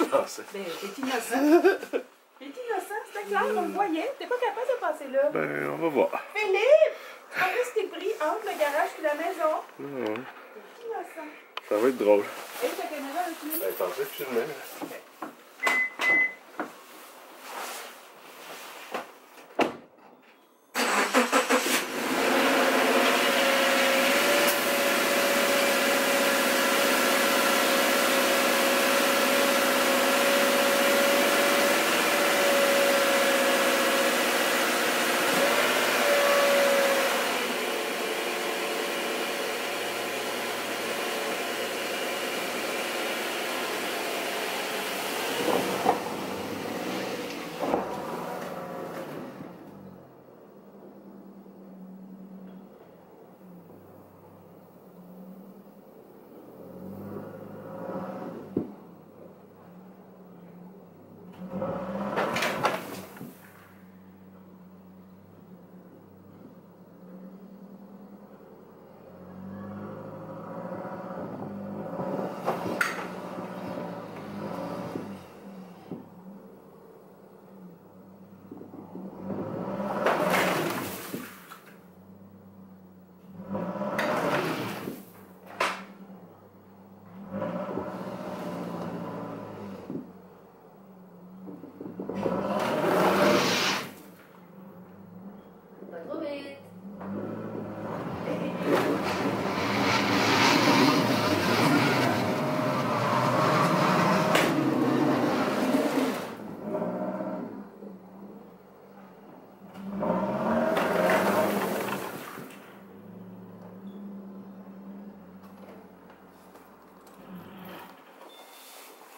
innocent. Ben, t'es innocent. T'es innocent, c'était clair, on le voyait. T'es pas capable de passer là. Ben, on va voir. Philippe! En plus, t'es pris entre le garage et la maison. Non, T'es innocent. ça va être drôle. Et ta caméra, elle filme? Elle est en train de filmer.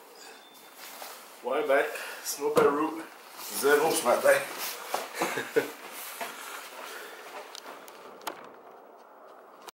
Ouais, ben, Snowbarrow, 0 ce matin.